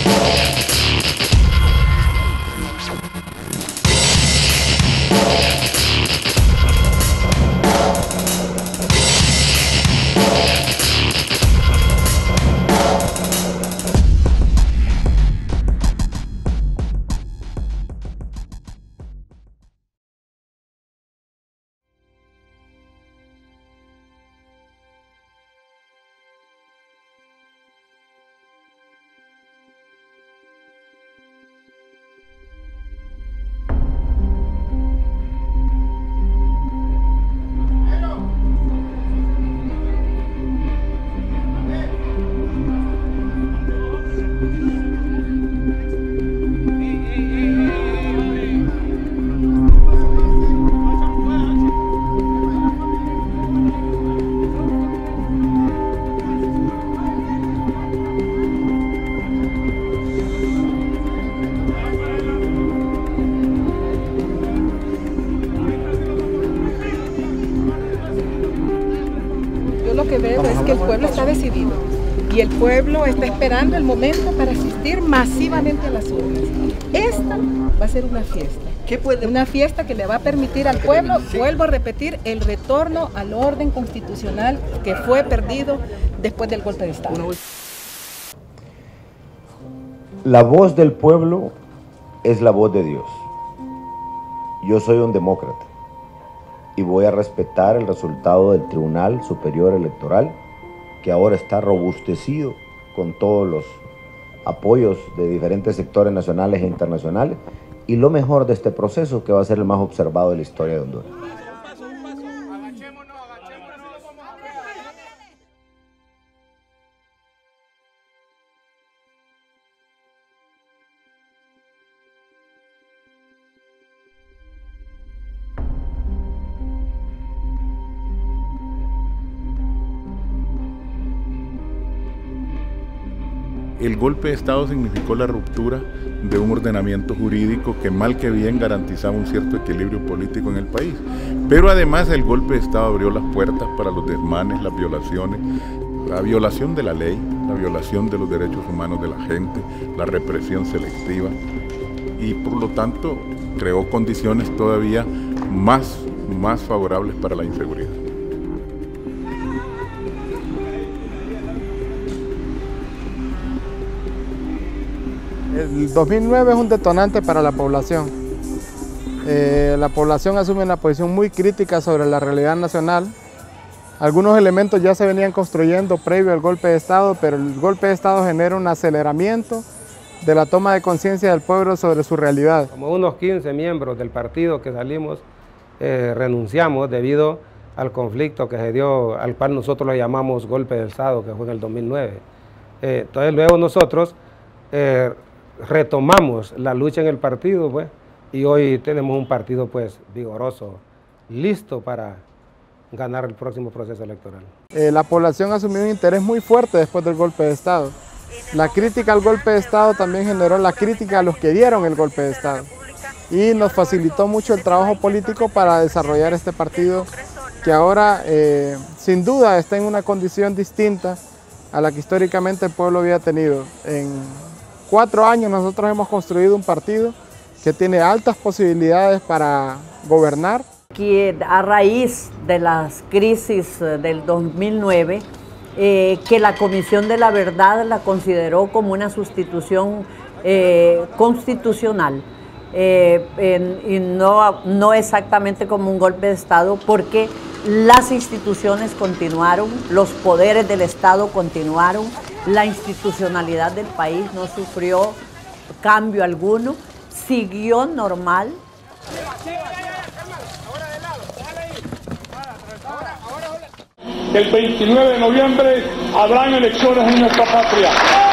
Que veo es que el pueblo está decidido y el pueblo está esperando el momento para asistir masivamente a las urnas. Esta va a ser una fiesta, una fiesta que le va a permitir al pueblo, vuelvo a repetir, el retorno al orden constitucional que fue perdido después del golpe de Estado. La voz del pueblo es la voz de Dios. Yo soy un demócrata y voy a respetar el resultado del Tribunal Superior Electoral, que ahora está robustecido con todos los apoyos de diferentes sectores nacionales e internacionales, y lo mejor de este proceso, que va a ser el más observado de la historia de Honduras. El golpe de Estado significó la ruptura de un ordenamiento jurídico que mal que bien garantizaba un cierto equilibrio político en el país. Pero además el golpe de Estado abrió las puertas para los desmanes, las violaciones, la violación de la ley, la violación de los derechos humanos de la gente, la represión selectiva, y por lo tanto creó condiciones todavía más favorables para la inseguridad. El 2009 es un detonante para la población. La población asume una posición muy crítica sobre la realidad nacional. Algunos elementos ya se venían construyendo previo al golpe de Estado, pero el golpe de Estado genera un aceleramiento de la toma de conciencia del pueblo sobre su realidad. Como unos 15 miembros del partido que salimos, renunciamos debido al conflicto que se dio, al cual nosotros lo llamamos golpe de Estado, que fue en el 2009. Entonces luego nosotros retomamos la lucha en el partido, pues, y hoy tenemos un partido pues vigoroso, listo para ganar el próximo proceso electoral. La población asumió un interés muy fuerte después del golpe de Estado. La crítica al golpe de Estado también generó la crítica a los que dieron el golpe de Estado y nos facilitó mucho el trabajo político para desarrollar este partido, que ahora sin duda está en una condición distinta a la que históricamente el pueblo había tenido. En 4 años nosotros hemos construido un partido que tiene altas posibilidades para gobernar. Que a raíz de las crisis del 2009, que la Comisión de la Verdad la consideró como una sustitución constitucional y no exactamente como un golpe de Estado, porque las instituciones continuaron, los poderes del Estado continuaron, la institucionalidad del país no sufrió cambio alguno, siguió normal. El 29 de noviembre habrán elecciones en nuestra patria.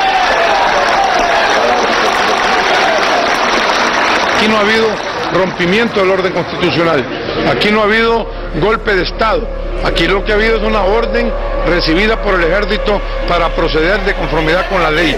Aquí no ha habido rompimiento del orden constitucional, aquí no ha habido golpe de Estado, aquí lo que ha habido es una orden recibida por el ejército para proceder de conformidad con la ley.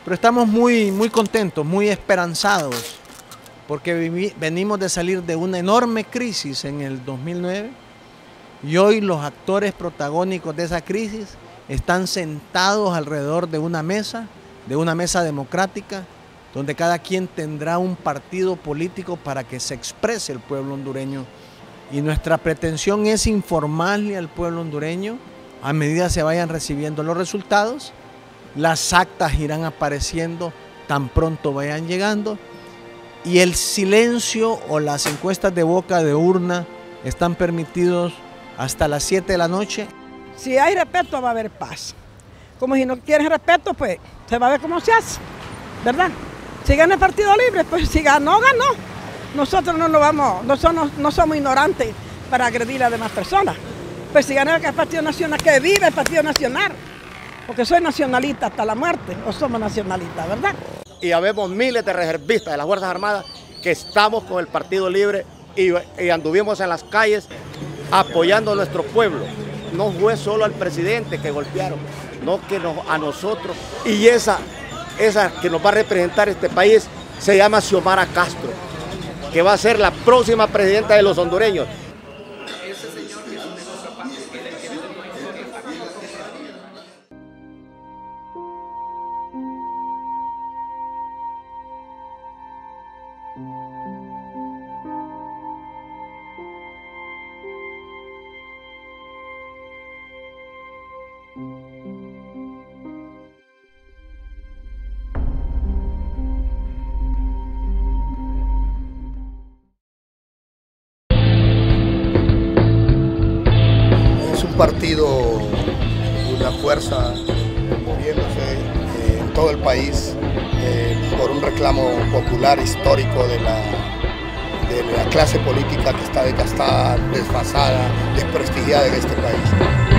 Pero estamos muy contentos, muy esperanzados, porque venimos de salir de una enorme crisis en el 2009 y hoy los actores protagónicos de esa crisis están sentados alrededor de una mesa democrática, donde cada quien tendrá un partido político para que se exprese el pueblo hondureño. Y nuestra pretensión es informarle al pueblo hondureño a medida se vayan recibiendo los resultados. Las actas irán apareciendo tan pronto vayan llegando y el silencio o las encuestas de boca de urna están permitidos hasta las 7 de la noche. Si hay respeto va a haber paz. Como si no quieren respeto, pues se va a ver cómo se hace, ¿verdad? Si gana el Partido Libre, pues si ganó, ganó. Nosotros no somos ignorantes para agredir a las demás personas. Pues si gana el Partido Nacional, que vive el Partido Nacional. Porque soy nacionalista hasta la muerte, o somos nacionalistas, ¿verdad? Y habemos miles de reservistas de las Fuerzas Armadas que estamos con el Partido Libre y anduvimos en las calles apoyando a nuestro pueblo. No fue solo al presidente que golpearon, no que a nosotros. Y esa que nos va a representar este país se llama Xiomara Castro, que va a ser la próxima presidenta de los hondureños. Partido, una fuerza moviéndose en todo el país por un reclamo popular histórico de la clase política que está desgastada, desfasada, desprestigiada en este país.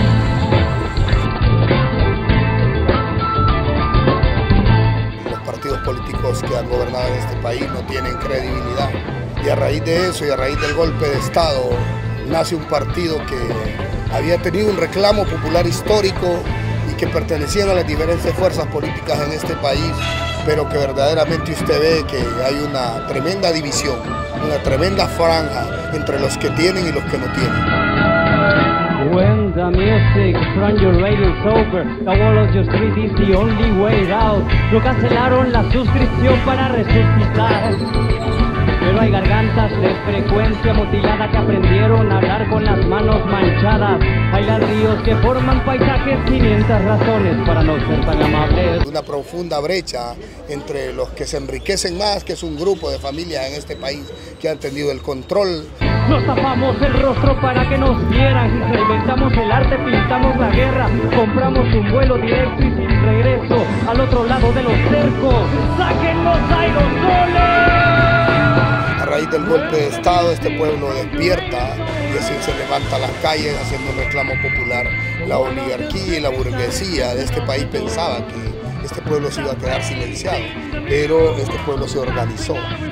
Los partidos políticos que han gobernado en este país no tienen credibilidad y a raíz de eso y a raíz del golpe de Estado nace un partido que había tenido un reclamo popular histórico y que pertenecían a las diferentes fuerzas políticas en este país, pero que verdaderamente usted ve que hay una tremenda división, una tremenda franja entre los que tienen y los que no tienen. When the music from your radio is over, the wall of your street is the only way out. No cancelaron la suscripción para resucitar. Pero hay gargantas de frecuencia mutilada que aprendieron a hablar con las manos manchadas. Hay ladrillos que forman paisajes, 500 razones para no ser tan amables. Una profunda brecha entre los que se enriquecen más, que es un grupo de familias en este país que han tenido el control. Nos tapamos el rostro para que nos vieran, reinventamos el arte, pintamos la guerra, compramos un vuelo directo y sin regreso al otro lado de los cercos. ¡Saquen los aerosoles! A raíz del golpe de Estado, este pueblo despierta y así se levanta a las calles haciendo un reclamo popular. La oligarquía y la burguesía de este país pensaba que este pueblo se iba a quedar silenciado, pero este pueblo se organizó.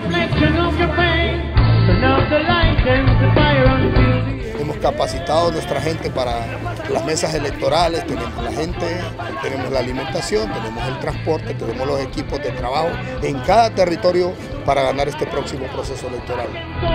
Hemos capacitado a nuestra gente para las mesas electorales, tenemos la gente, tenemos la alimentación, tenemos el transporte, tenemos los equipos de trabajo en cada territorio para ganar este próximo proceso electoral.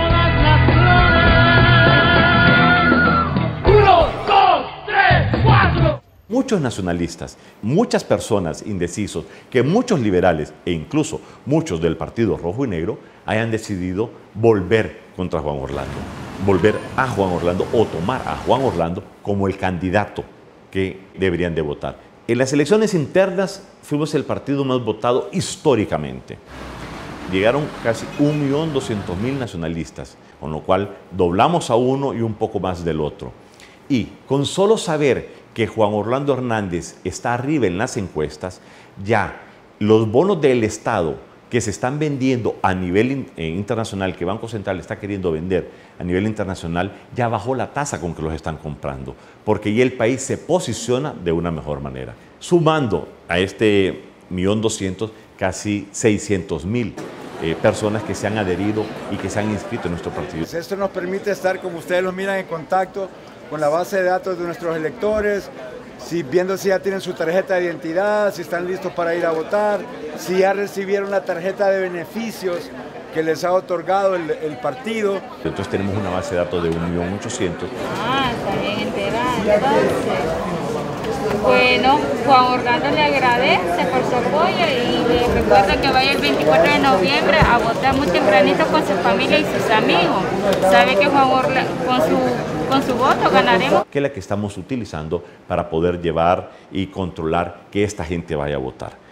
1, 2, 3, 4. Muchos nacionalistas, muchas personas indecisos, que muchos liberales e incluso muchos del Partido Rojo y Negro hayan decidido volver contra Juan Orlando, volver a Juan Orlando o tomar a Juan Orlando como el candidato que deberían de votar. En las elecciones internas fuimos el partido más votado históricamente. Llegaron casi 1.200.000 nacionalistas, con lo cual doblamos a uno y un poco más del otro. Y con solo saber que Juan Orlando Hernández está arriba en las encuestas, ya los bonos del Estado que se están vendiendo a nivel internacional, que Banco Central está queriendo vender a nivel internacional, ya bajó la tasa con que los están comprando, porque ya el país se posiciona de una mejor manera. Sumando a este 1.200.000, casi 600.000 personas que se han adherido y que se han inscrito en nuestro partido. Esto nos permite estar, como ustedes lo miran, en contacto con la base de datos de nuestros electores, viendo si ya tienen su tarjeta de identidad, si están listos para ir a votar, si ya recibieron la tarjeta de beneficios que les ha otorgado el partido. Entonces tenemos una base de datos de 1.800.000. Está bien enterada, entonces. Bueno, Juan Orlando le agradece por su apoyo y le recuerda que vaya el 24 de noviembre a votar muy tempranito con su familia y sus amigos. Sabe que Juan Orlando, con su voto ganaremos. Que es la que estamos utilizando para poder llevar y controlar que esta gente vaya a votar.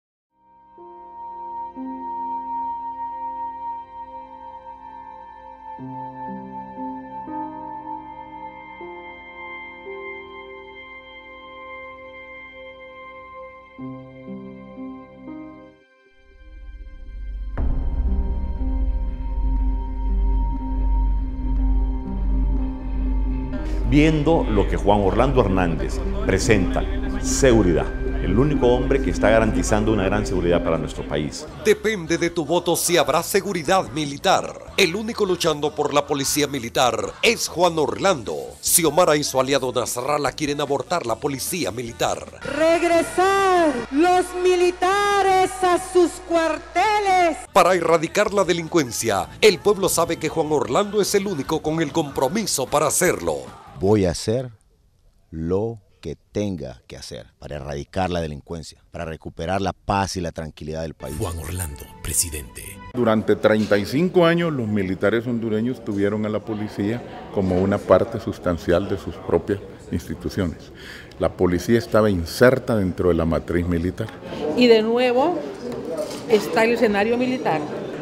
Viendo lo que Juan Orlando Hernández presenta, seguridad, el único hombre que está garantizando una gran seguridad para nuestro país. Depende de tu voto si habrá seguridad militar. El único luchando por la policía militar es Juan Orlando. Xiomara y su aliado Nasrallah quieren abortar la policía militar. Regresar los militares a sus cuarteles. Para erradicar la delincuencia, el pueblo sabe que Juan Orlando es el único con el compromiso para hacerlo. Voy a hacer lo que tenga que hacer para erradicar la delincuencia, para recuperar la paz y la tranquilidad del país. Juan Orlando, presidente. Durante 35 años los militares hondureños tuvieron a la policía como una parte sustancial de sus propias instituciones. La policía estaba inserta dentro de la matriz militar. Y de nuevo está el escenario militar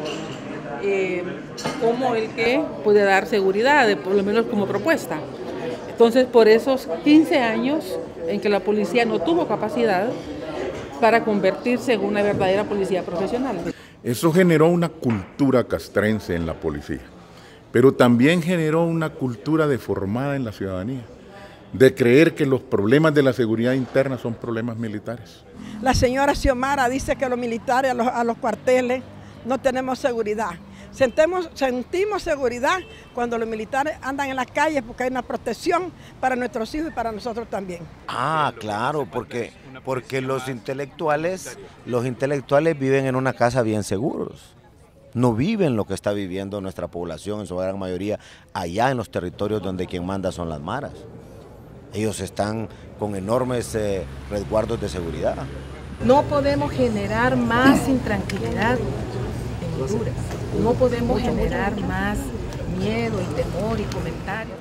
como el que puede dar seguridad, por lo menos como propuesta. Entonces, por esos 15 años en que la policía no tuvo capacidad para convertirse en una verdadera policía profesional. Eso generó una cultura castrense en la policía, pero también generó una cultura deformada en la ciudadanía, de creer que los problemas de la seguridad interna son problemas militares. La señora Xiomara dice que los militares a los cuarteles no tenemos seguridad. Sentimos seguridad cuando los militares andan en las calles porque hay una protección para nuestros hijos y para nosotros también. Ah, claro, porque los intelectuales viven en una casa bien seguros. No viven lo que está viviendo nuestra población en su gran mayoría allá en los territorios donde quien manda son las maras. Ellos están con enormes resguardos de seguridad. No podemos generar más intranquilidad en Honduras. No podemos generar más miedo y temor y comentarios.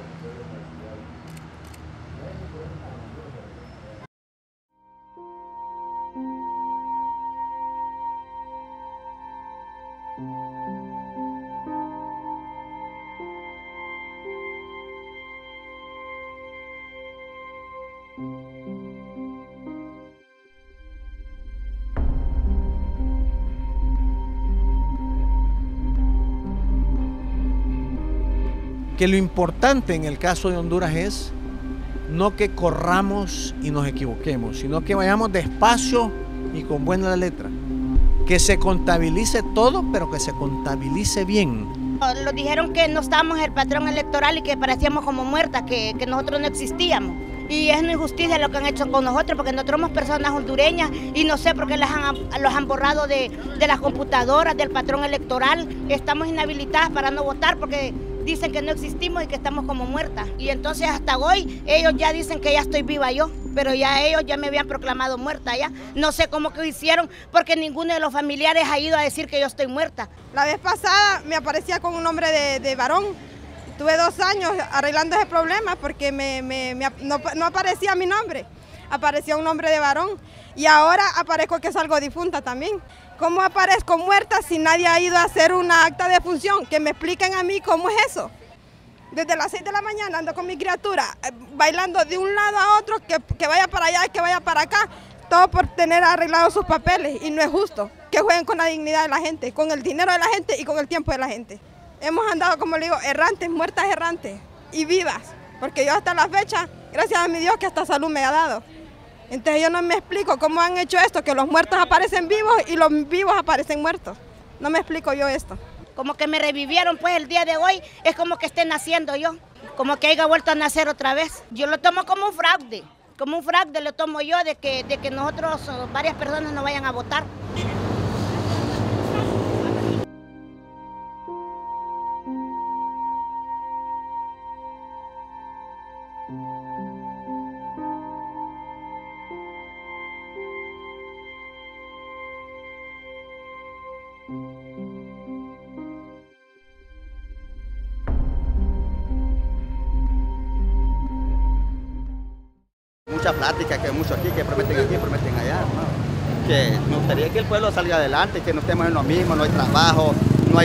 Que lo importante en el caso de Honduras es no que corramos y nos equivoquemos, sino que vayamos despacio y con buena letra. Que se contabilice todo, pero que se contabilice bien. Nos dijeron que no estábamos en el padrón electoral y que parecíamos como muertas, que nosotros no existíamos. Y es una injusticia lo que han hecho con nosotros, porque nosotros somos personas hondureñas y no sé por qué los han borrado de las computadoras, del padrón electoral. Estamos inhabilitadas para no votar porque dicen que no existimos y que estamos como muertas. Y entonces hasta hoy ellos ya dicen que ya estoy viva yo, pero ya ellos ya me habían proclamado muerta ya. No sé cómo que lo hicieron porque ninguno de los familiares ha ido a decir que yo estoy muerta. La vez pasada me aparecía con un nombre de varón. Tuve 2 años arreglando ese problema porque no aparecía mi nombre, aparecía un nombre de varón. Y ahora aparezco que salgo difunta también. ¿Cómo aparezco muerta si nadie ha ido a hacer una acta de función? Que me expliquen a mí cómo es eso. Desde las 6 de la mañana ando con mi criatura, bailando de un lado a otro, que vaya para allá, que vaya para acá, todo por tener arreglados sus papeles. Y no es justo que jueguen con la dignidad de la gente, con el dinero de la gente y con el tiempo de la gente. Hemos andado, como le digo, errantes, muertas errantes y vivas, porque yo hasta la fecha, gracias a mi Dios que hasta salud me ha dado. Entonces yo no me explico cómo han hecho esto, que los muertos aparecen vivos y los vivos aparecen muertos. No me explico yo esto. Como que me revivieron pues el día de hoy, es como que esté naciendo yo, como que haya vuelto a nacer otra vez. Yo lo tomo como un fraude, Como un fraude lo tomo yo de que nosotros, varias personas, no vayan a votar. Mucha plática, que mucho aquí, prometen allá, ¿no? Que me gustaría que el pueblo salga adelante, que no estemos en lo mismo, no hay trabajo, no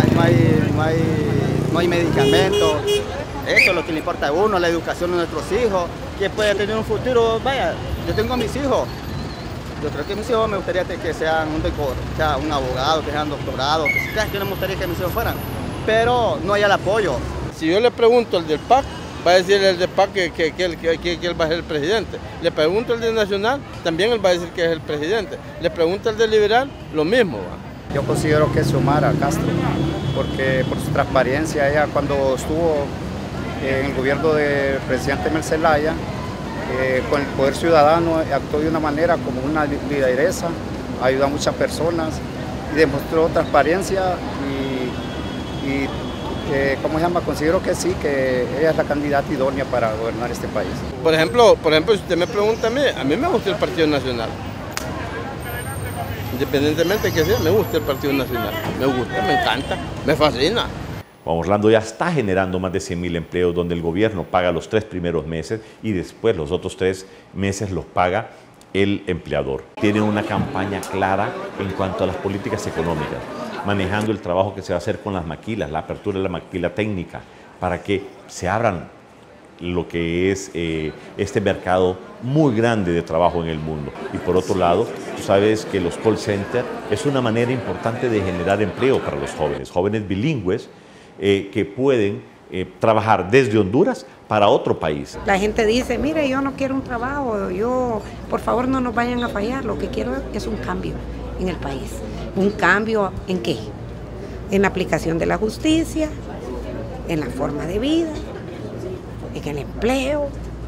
hay medicamentos. Eso es lo que le importa a uno, la educación de nuestros hijos, que pueda tener un futuro. Vaya, yo tengo a mis hijos. Yo creo que mis hijos me gustaría que sean un abogado, que sean doctorados, que no me gustaría que mis hijos fueran, pero no hay el apoyo. Si yo le pregunto al del PAC, va a decir el del PAC que él va a ser el presidente. Le pregunto al del Nacional, también él va a decir que es el presidente. Le pregunto al del Liberal, lo mismo. Yo considero que es Xiomara Castro, porque por su transparencia, ella cuando estuvo en el gobierno del presidente Mel Zelaya, con el Poder Ciudadano, actuó de una manera como una lideresa, ayudó a muchas personas y demostró transparencia y ¿cómo se llama? Considero que sí, que ella es la candidata idónea para gobernar este país. Por ejemplo, si usted me pregunta a mí me gusta el Partido Nacional. Independientemente de que sea, me gusta el Partido Nacional. Me gusta, me encanta, me fascina. Juan Orlando ya está generando más de 100.000 empleos donde el gobierno paga los 3 primeros meses y después los otros 3 meses los paga el empleador. Tiene una campaña clara en cuanto a las políticas económicas, manejando el trabajo que se va a hacer con las maquilas, la apertura de la maquila técnica, para que se abran lo que es este mercado muy grande de trabajo en el mundo. Y por otro lado, tú sabes que los call centers es una manera importante de generar empleo para los jóvenes bilingües que pueden trabajar desde Honduras para otro país. La gente dice, mire, yo no quiero un trabajo, por favor no nos vayan a fallar, lo que quiero es un cambio en el país. ¿Un cambio en qué? En la aplicación de la justicia, en la forma de vida, en el empleo,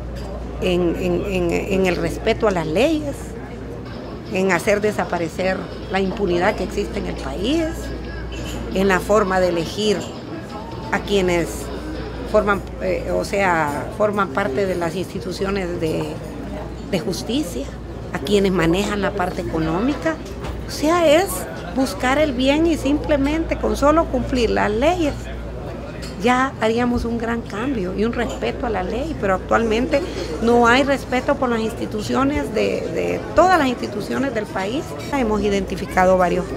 en el respeto a las leyes, en hacer desaparecer la impunidad que existe en el país, en la forma de elegir a quienes forman parte de las instituciones de justicia, a quienes manejan la parte económica. O sea, es buscar el bien y simplemente con solo cumplir las leyes ya haríamos un gran cambio y un respeto a la ley, pero actualmente no hay respeto por las instituciones de todas las instituciones del país. Hemos identificado varios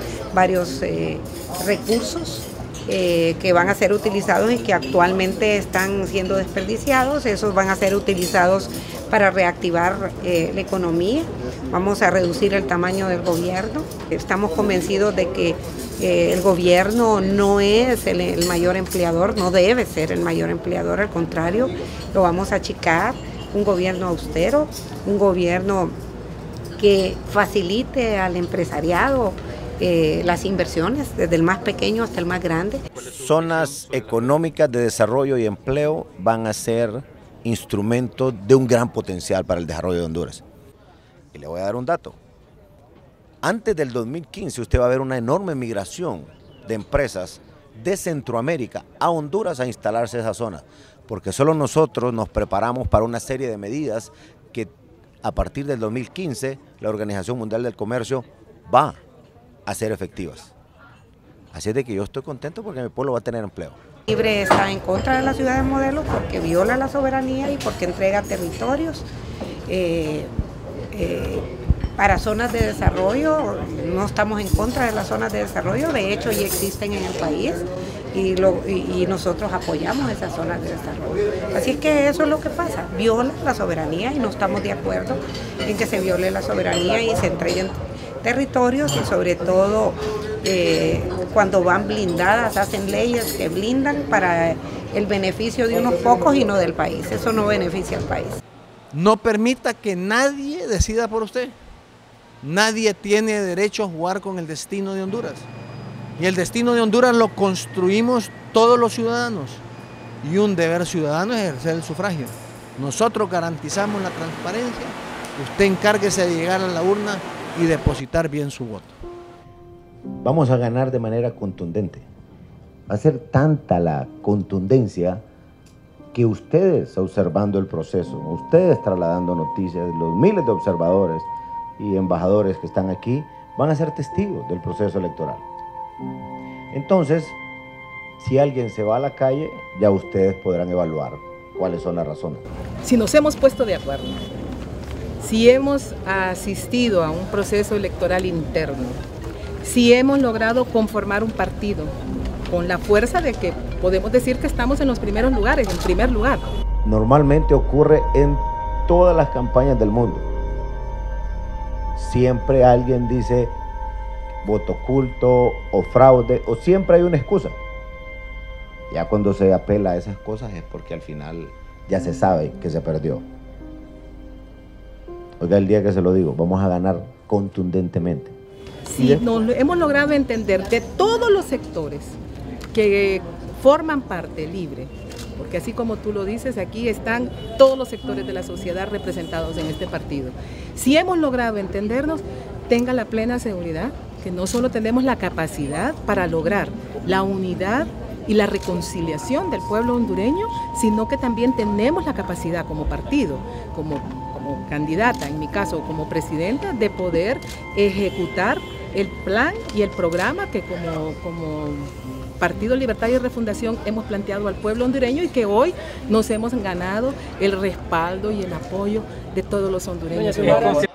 recursos que van a ser utilizados y que actualmente están siendo desperdiciados. Esos van a ser utilizados para reactivar la economía. Vamos a reducir el tamaño del gobierno. Estamos convencidos de que el gobierno no es el mayor empleador, no debe ser el mayor empleador, al contrario, lo vamos a achicar. Un gobierno austero, un gobierno que facilite al empresariado las inversiones, desde el más pequeño hasta el más grande. Zonas económicas de desarrollo y empleo van a ser instrumentos de un gran potencial para el desarrollo de Honduras. Y le voy a dar un dato. Antes del 2015 usted va a ver una enorme migración de empresas de Centroamérica a Honduras a instalarse en esa zona, porque solo nosotros nos preparamos para una serie de medidas que a partir del 2015 la Organización Mundial del Comercio va a ser efectivas. Así es de que yo estoy contento porque mi pueblo va a tener empleo. Libre está en contra de la ciudad de modelo porque viola la soberanía y porque entrega territorios para zonas de desarrollo. No estamos en contra de las zonas de desarrollo, de hecho ya existen en el país y nosotros apoyamos esas zonas de desarrollo. Así es que eso es lo que pasa, viola la soberanía y no estamos de acuerdo en que se viole la soberanía y se entreguen territorios y sobre todo cuando van blindadas, hacen leyes que blindan para el beneficio de unos pocos y no del país. Eso no beneficia al país. No permita que nadie decida por usted. Nadie tiene derecho a jugar con el destino de Honduras. Y el destino de Honduras lo construimos todos los ciudadanos. Y un deber ciudadano es ejercer el sufragio. Nosotros garantizamos la transparencia, usted encárguese de llegar a la urna y depositar bien su voto. Vamos a ganar de manera contundente. Va a ser tanta la contundencia que ustedes, observando el proceso, ustedes trasladando noticias, los miles de observadores y embajadores que están aquí, van a ser testigos del proceso electoral. Entonces, si alguien se va a la calle, ya ustedes podrán evaluar cuáles son las razones. Si nos hemos puesto de acuerdo, si hemos asistido a un proceso electoral interno, si hemos logrado conformar un partido con la fuerza de que podemos decir que estamos en los primeros lugares, en primer lugar. Normalmente ocurre en todas las campañas del mundo. Siempre alguien dice voto oculto o fraude, o siempre hay una excusa. Ya cuando se apela a esas cosas es porque al final ya se sabe que se perdió. Oiga, el día que se lo digo, vamos a ganar contundentemente. Sí, hemos logrado entender de todos los sectores que forman parte libre, porque así como tú lo dices, aquí están todos los sectores de la sociedad representados en este partido. Si hemos logrado entendernos, tenga la plena seguridad que no solo tenemos la capacidad para lograr la unidad y la reconciliación del pueblo hondureño, sino que también tenemos la capacidad como partido, como candidata, en mi caso como presidenta, de poder ejecutar el plan y el programa que como Partido Libertad y Refundación hemos planteado al pueblo hondureño y que hoy nos hemos ganado el respaldo y el apoyo de todos los hondureños.